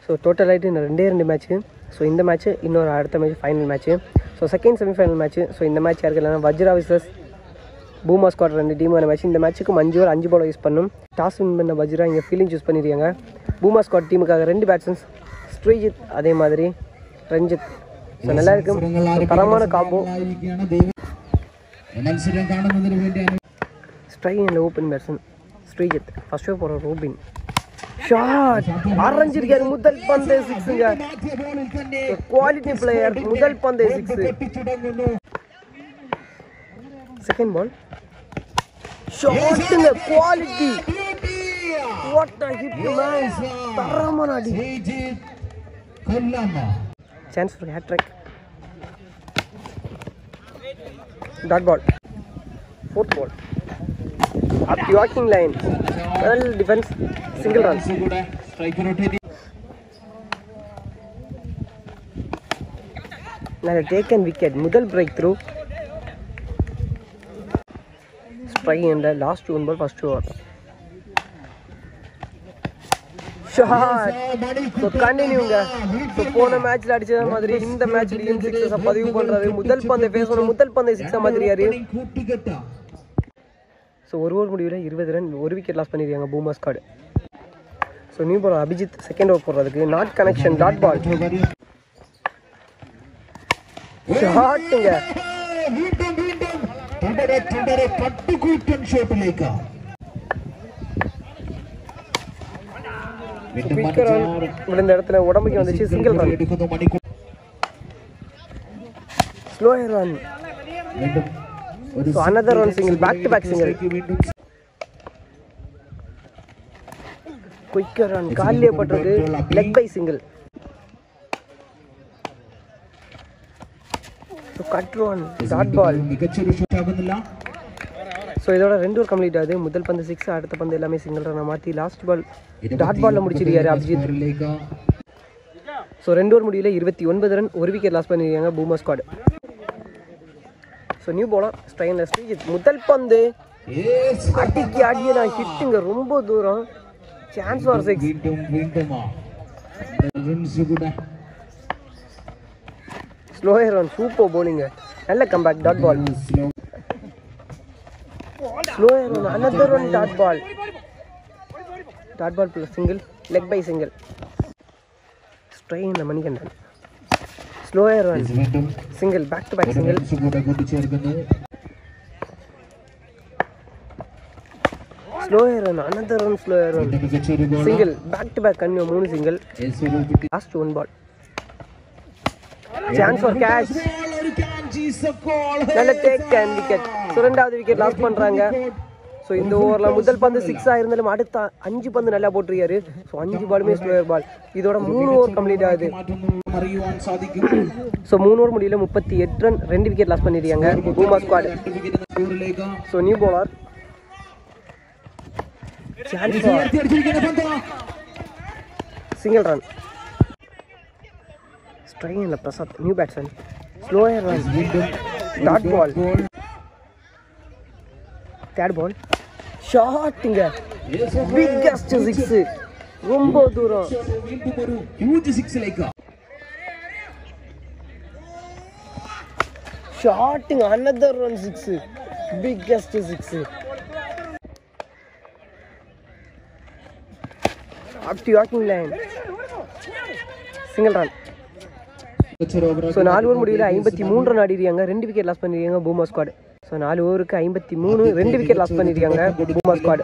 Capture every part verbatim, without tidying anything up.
So total ஆகிட்டு இன்னும் ரெண்டே ரெண்டு மேட்ச்சு. ஸோ இந்த மேட்ச்சு இன்னொரு அடுத்த match final match. So second semifinal match. So இந்த மேட்ச் யாருக்கு இல்லைனா வஜ்ரா விசஸ் பூமா ஸ்குவாட் ரெண்டு டீமான மேட்ச். இந்த மேட்ச்சுக்கு அஞ்சு ஓவர் அஞ்சு பால் யூஸ் பண்ணும். டாஸ் வின் பண்ண வஜ்ரா இங்கே ஃபீலிங் சூஸ் பண்ணியிருக்காங்க. பூமா ஸ்குவாட் டீமுக்காக ரெண்டு பேட்ஸ்மேன்ஸ் ஸ்ரீஜித் அதே மாதிரி ரஞ்சித். ஸோ நல்லா இருக்கும், தரமான combo. Strike and open batsman Sreejith. First over போகிற ரோபின் ஷாட் ஆரஞ்சிருக்காரு. முதல் பந்து சிக்ஸுங்க. Quality player. முதல் பந்து சிக்ஸ். செகண்ட் பால் ஷாட்டுங்க. Quality. What a hit man. தரமான அடி. Chance for hattrick. Dot ball. Fourth ball up the walking line. Well defense. Single run. Now taken wicket. Mudal breakthrough. Strike in the last one ball first over. Shot. So continue ga. So போன மேட்ச்ல அடிச்சத மாதிரி இந்த மேட்ச்லயும் sixes பதிவு பண்றாரு. முதல் பந்தை face பண்ண முதல் பந்தை six மாதிரியாரு. ஸோ ஒரு ஓவர் முடிவில் இருபது ரன் ஒரு விக்கெட் லாஸ் பண்ணியிருக்காங்க Puma squad. So new ball Abhijith second over போடுறதுக்கு நாட் கனெக்ஷன். டாட் பால் ஷாட்டுங்க. இந்த இடத்துல உடம்புக்கு வந்துச்சு. Single run. Slower run. So another one single, back to back single. Quicker run, காலிலே பட்டது. leg by single. So cut run, dot ball. So இதோட ரெண்டு ஓவர் கம்ப்ளீட் ஆகுது. முதல் பந்து சிக்ஸ், அடுத்த பந்து எல்லாமே சிங்கிள் ரன் மாற்றி லாஸ்ட் பால் டாட் பால்ல முடிச்சிருக்காரு அபிஜித். ஸோ ரெண்டு ஓவர் முடியல இருபத்தி ஒன்பது ரன் ஒரு விக்கெட் லாஸ் பண்ணியிருக்காங்க பூமா ஸ்குவாட். ஸோ நியூ பாலா ஸ்ட்ரைன்ல ஸ்ரீஜித். முதல் பந்து அடிக்கி அடிய நான் ஹிட்டுங்க ரொம்ப தூரம். Chance for six. Slower run. Super bowling. நல்ல comeback. Dot ball. Slower run. another one dot ball. Dot ball plus single. Leg bye single. ஸ்ட்ரைன்ல Manikandan. Slower run. Single. Back to back single. Slower run. Another run. Slower run. Single. Back to back. Kanyo மூணு single. Last one ball. Chance for catch. நல்ல take and wicket. So ரெண்டாவது wicket loss பண்றாங்க. So இந்த ஓவரில் முதல் பந்து சிக்ஸாக இருந்தாலும் அடுத்த அஞ்சு பந்து நல்லா போட்டிருக்காரு. ஸோ அஞ்சு பாலுமே ஸ்லோயர் பால். இதோட மூணு ஓவர் கம்ப்ளீட் ஆகுது. ஸோ மூணு ஓவர் முடியல முப்பத்தி எட்டு ரன் ரெண்டு விக்கெட் லாஸ் பண்ணிருக்காங்க Puma squad. So new bowler single run. Strike இல்லை Prasad. New batsman. Slower run. Dot ball. Third ball ஷாட்டுங்க. Biggest six. ரொம்ப தூரம். ஷாட்டுங்க. another run six. biggest six. up to walking line. single run. So நாலு over முடியல ஐம்பத்தி மூணு run ஆடிருக்காங்க. ரெண்டு விக்கெட் லாஸ் பண்ணிருக்காங்க பூமா ஸ்குவாட். ஸோ நாலு ஓவருக்கு ஐம்பத்தி மூணு ரெண்டு விக்கெட் லாஸ் பண்ணிருக்காங்க Puma squad.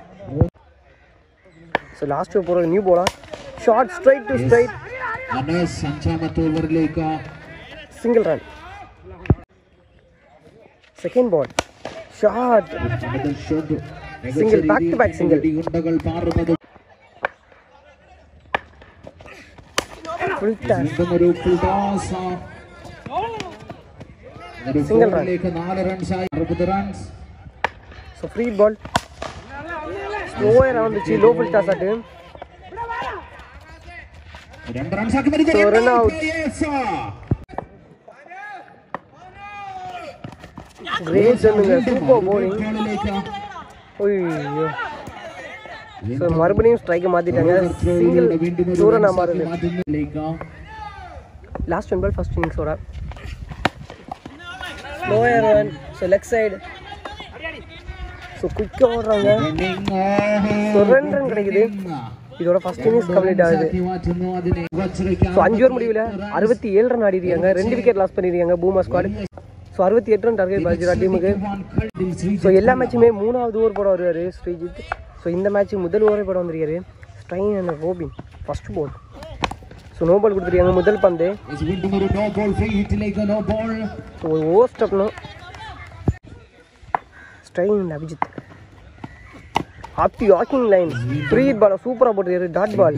So last over போகிற நியூ பாலா short straight to straight. Single run. Second ball short single. Back to back single. full toss. Single run. So free ball. Slow around the low full toss at him. So run out. Great running, super bowling. Oh, so மறுபடியும் ஸ்ட்ரைக்கை மாற்றிட்டாங்க. Single தூரம் நான் மாறுது. Last one ball first இன்னிங்ஸோட slower run. So leg side. So குயிக்காக ஓடுறாங்க. So ரெண்டு ரன் கிடைக்குது. இதோட ஃபர்ஸ்ட் இன்னிங்ஸ் கம்ப்ளீட் ஆகுது. ஸோ அஞ்சு ஓவர் முடிவில் அறுபத்தி ஏழு ரன் ஆடிருக்காங்க. ரெண்டு விக்கெட் லாஸ் பண்ணிருக்காங்க பூமா ஸ்குவாட். ஸோ அறுபத்தி எட்டு ரன் டார்கெட் வஜ்ரா டீமுக்கு. ஸோ எல்லா மேட்சுமே மூணாவது ஓவர் போட வருவார் ஸ்ரீஜித். ஸோ இந்த மேட்ச் முதல் ஓவர் போட வந்திருக்காரு. Strike and Robin first ball. So no ball கொடுத்துருக்காங்க முதல் பந்து. ஸோ ஒரு ஓவர் ஸ்டப்னும் strike Abhijith off the walking line. Free hit ball சூப்பராக போட்டுருக்காரு. Dot ball.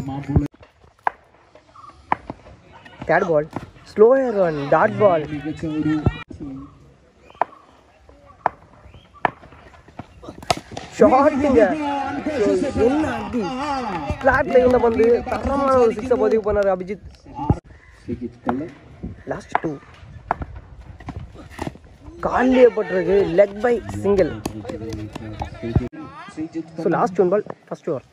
Third ball slower run. Dot ball. ஷாட்டுங்க. என்ன அடி. ஃப்ளாட்ல இருந்த பந்து தரமான ஒரு சிக்ஸை பதிவு பண்ணாரு அபிஜித். லாஸ்ட் டூ காலிலே பட்டிருக்கு. Leg bye single. So last one ball first over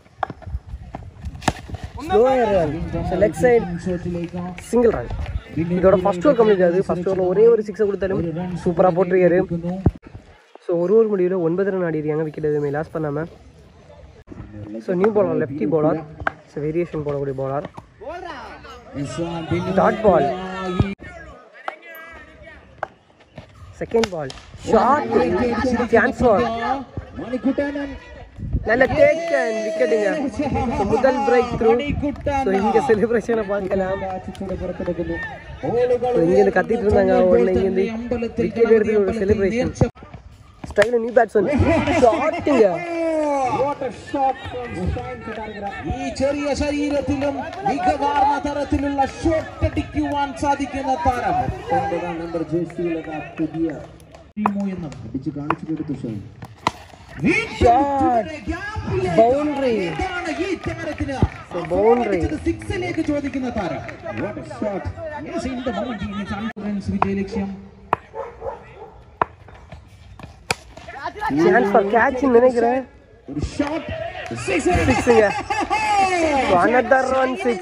slower run. So leg side single run. இதோட ஃபர்ஸ்ட் ஓவர் கம்ப்ளீட் ஆகுது. ஃபர்ஸ்ட் ஓவரில் ஒரே ஒரு சிக்ஸை கொடுத்தாலும் சூப்பராக போட்டிருக்காரு. ஸோ ஒரு ஓவர் முடிவில் ஒன்பது ரன் ஆடிருக்காங்க. விக்கெட் எதுவுமே லாஸ் பண்ணாமல். So new bowler lefty bowler. So variation போடக்கூடிய bowler. Dot ball. Second ball shot. Chance for நல்ல டேக்கன் விக்கெட்டுங்க. ஸோ முதல் பிரேக் த்ரூ. ஸோ இங்கே செலிப்ரேஷனை பார்க்கலாம். ஸோ இங்கேருந்து கத்திட்டு இருந்தாங்க. ஒன்று இங்கேருந்து விக்கெட் எடுத்து ஒரு செலிப்ரேஷன். ஸ்டைல் நியூ பேட்ஸ்மேன் ஷாட்டுங்க. ഈ ചെറിയ ശരീരത്തിലും മികവാർന്ന തരത്തിലുള്ള ഷോട്ട് അടിക്കുവാൻ സാധിക്കുന്ന താരം ഒൻപതാം നമ്പർ ജേഴ്സിയിലൊക്കെ പുതിയ ടീമോ എന്ന് അടിച്ച് കാണിച്ചു കൊടുത്തു. ബൗണ്ടറി ബൗണ്ടറി സിക്സിലേക്ക് ചോദിക്കുന്ന താരം. വിജയലക്ഷ്യം. சான்ஸ் ஃபார் கேட்ச் நினைக்கிறேன். ഒരു ഷോട്ട് சிக்ஸுங்க. another run six.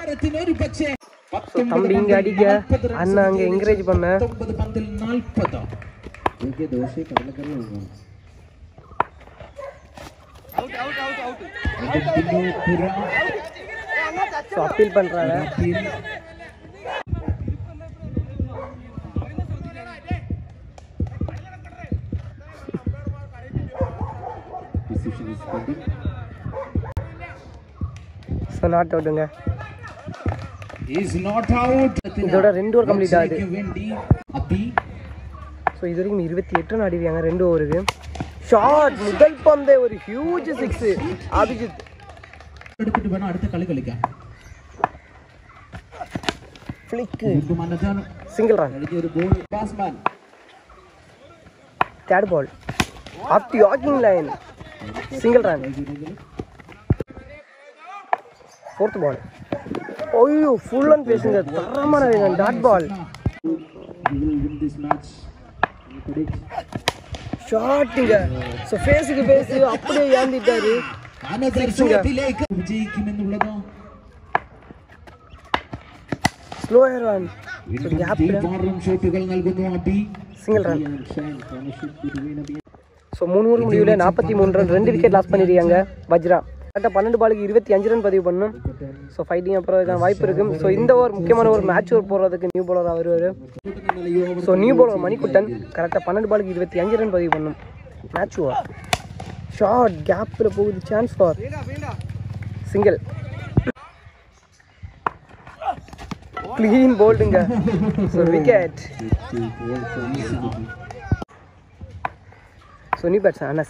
தம்பி இங்க அடிக்க அண்ணா அங்க என்கரேஜ் பண்ண. அப்பீல் பண்றாங்க. ஸோ நாட் அவுட்டுங்க. இதோட ரெண்டு ஓவர் கம்ப்ளீட் ஆகுது. ஸோ இது வரைக்கும் இருபத்தி எட்டு ரன் ஆடிருக்காங்க ரெண்டு ஓவருக்கு. ஷாட் முதல் பந்தே ஒரு ஹியூஜ் சிக்ஸ் அபிஜித். எடுத்துட்டு வேணா அடுத்த களி களிக்க. Flick single run. ഒരു ball batsman. Third ball off the walking line single run. Fourth ball ஐயோ ஃபுல் அண்ட் பேசுங்க தரமான வேகம். Dot ball. ஷாட்டுங்க. ஸோ ஃபேஸுக்கு ஃபேஸ் அப்படியே ஏந்திட்டாரு. Slower run. Single run. So மூணு ஓவர் முடிவில் நாற்பத்தி மூணு ரன் ரெண்டு விக்கெட் லாஸ் பண்ணிருக்காங்க வஜ்ரா. கரெக்டாக பன்னெண்டு பாலுக்கு இருபத்தி அஞ்சு ரன் பதிவு பண்ணணும். ஸோ ஃபைட்டிங் அப்புறம் வாய்ப்பு இருக்கும். ஸோ இந்த ஓவர் முக்கியமான ஒரு மேட்ச் ஓவர் போடுறதுக்கு நியூ பாலராக வருவார். ஸோ நியூ பாலர் மணிக்குட்டன் கரெக்டாக பன்னெண்டு பாலுக்கு இருபத்தி அஞ்சு ரன் பதிவு பண்ணணும். மேட்ச் ஓவர் ஷார்ட் கேப்பில் போகுது. Chance for single. க்ளீன் போல்டுங்க. So wicket. So new bats Anas.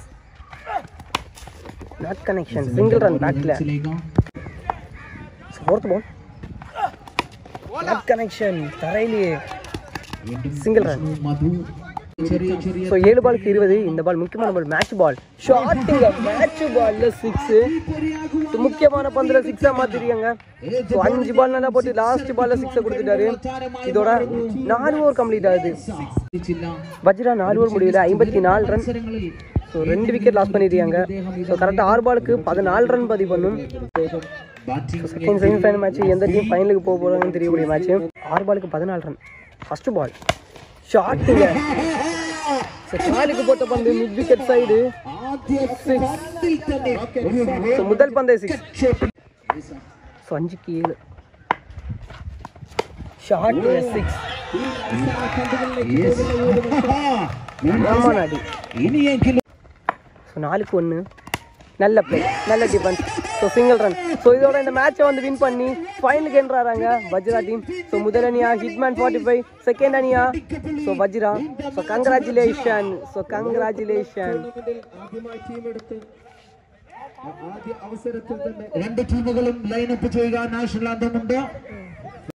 Not connection. Single run பேட்டில். ஃபோர்த் பால் நாட் கனெக்ஷன் தரையிலேயே சிங்கிள் ரன். ஸோ ஏழு பாலுக்கு இருபது. இந்த பால் முக்கியமான பால் மேட்ச் பால். ஷாட்டுங்க மேட்ச் பால்ல சிக்ஸ். முக்கியமான பந்தில் சிக்ஸாக மாற்றிருக்காங்க. ஸோ அஞ்சு பால் நல்லா போட்டு லாஸ்ட் பால்ல சிக்ஸை கொடுத்துட்டாரு. இதோட நாலு ஓவர் கம்ப்ளீட் ஆகுது. வஜ்ரா நாலு ஓவர் முடியல ஐம்பத்தி நாலு ரன் ஸோ ரெண்டு விக்கெட் லாஸ் பண்ணியிருக்காங்க. ஸோ கரெக்டாக ஆறு பாலுக்கு பதினாலு ரன் பதிவு பண்ணும். செகண்ட் செமிஃபைனல் மேட்ச் எந்த டீம் ஃபைனலுக்கு போக போகிறாங்கன்னு தெரியக்கூடிய மேட்ச். ஆறு பாலுக்கு பதினாலு ரன். ஃபர்ஸ்ட் பால் ஷாட்டுங்க. காலுக்கு போட்ட பந்து மிட் விக்கெட் சைடு. ஸோ முதல் பந்தே சிக்ஸ். ஸோ அஞ்சுக்கு ஏழு ஷாட் சிக்ஸ். ஸோ நாலுக்கு ஒன்று. நல்ல பிளே, நல்ல defence. So single run. So இதோட இந்த மேட்சை வந்து வின் பண்ணி ஃபைனலுக்கு என்றாங்க வஜ்ரா டீம். ஸோ முதல் அணியா ஹிட்மேன் ஃபார்ட்டி ஃபைவ், செகண்ட் அணியா so Vajra. So congratulation. So congratulation. രണ്ട് ടീമുകളും ലൈനപ്പ് ചെയ്യുക. നാഷണൽ ആന്തം ഉണ്ട്.